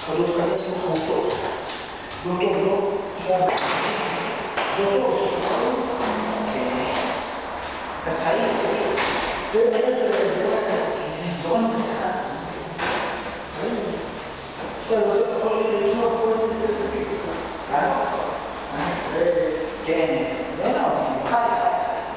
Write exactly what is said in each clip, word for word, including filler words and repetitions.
חלוק כזה כמו חלוקות. לא טוב, לא כמו... לא טוב, יש לך חלוק. אתה צעיר, צעיר. זה באמת, זה דורון בשיחה. כן, בסוף אתה יכול לשמוע כל מיני ספר תפיק לך. כן, אין אותי, חי, חי.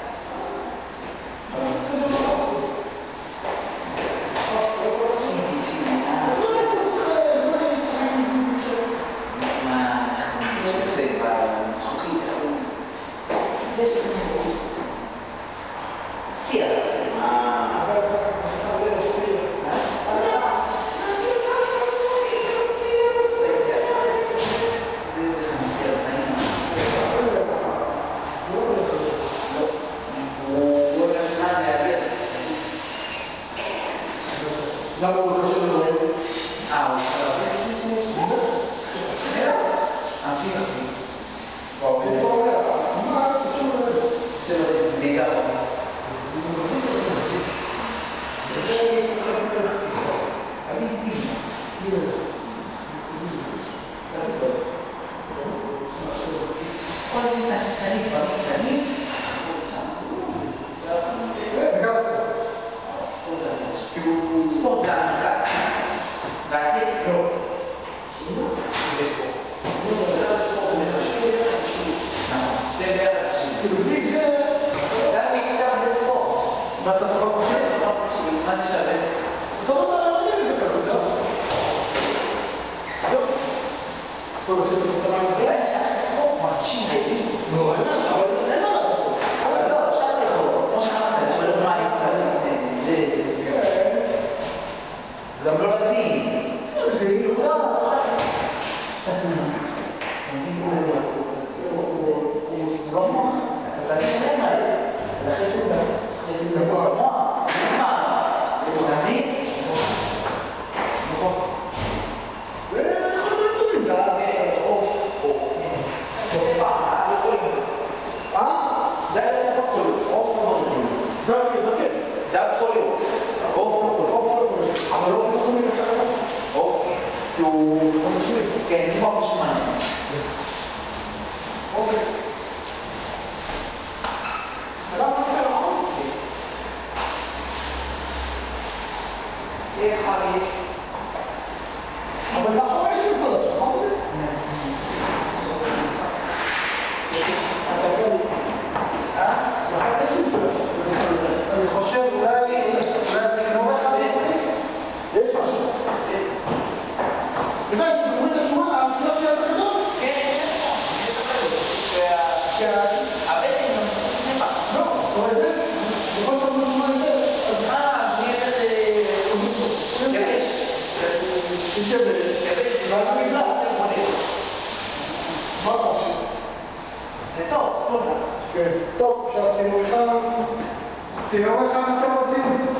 למה הוא קשה לראות? אה, הוא קשה לראות? אנשים אחרים. וואו, איפה הוא אומר? מה? קשה לראות? קשה לראות, מידע. כל מיני השקלים, בקטנים. וגם ספורט. ספורט זה ענקה. ועתיד לא. זה ספורט. זה ספורט, זה חשוב. זה בערך חשוב. זה גם מקצוע בספורט. ואתה כבר חושב? מה זה שווה? אתה לא יודע להגיד את זה ככה, לא? לא. טוב, זה תפתרה מזה? אין שאלה ספורט, מרשים רעבים. לא, אין מה, אבל אין מה לעשות. אבל לא, אפשר לאכול. כמו שאמרת, אבל מה, אם צריך זה... גם לא רצים. זה ילודה. הוא לא מוח. אתה תמיד שלם האלה. ולכן זה גם... זה גם מוח. מה? הוא תמיד? נכון. ואנחנו לא יודעים, אתה עוף או... תופעה, לא יכולים. אה? זה היה דבר חולים. עוף לא יכולים. לא, כן. זה היה חולים. עוף לא יכולים. אבל לא יכולים לצלם עוף. עוף. כי הוא... הוא משמעי. כן, הוא משמעי. אוקיי. ולמה אתה לא יכול? איך חריף? אבל נכון יש לי כל עצמם, נכון? אתה יכול... אה? נכון יש לי כל עצמם. אני חושב אולי... אולי לא לך יש משהו. אתה יודע, שתקורים את השורה, האפילו שלי אתה גדול? כן, יש לך. שהבטן גם נפח. לא, אתה רואה את זה? בכל פעם לא שומע יותר. אה, זה יהיה את אוניסטו. יבש. תשב יבש. ועל המגלה, אתה יכול להיות. מה אתה חושב? זה טוב, טוב. כן, טוב, עכשיו צינור אחד. צינור אחד אתם רוצים?